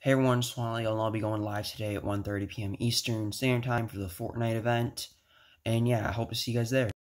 Hey everyone, just want to let you know I'll be going live today at 1:30 p.m. Eastern Standard Time for the Fortnite event. And yeah, I hope to see you guys there.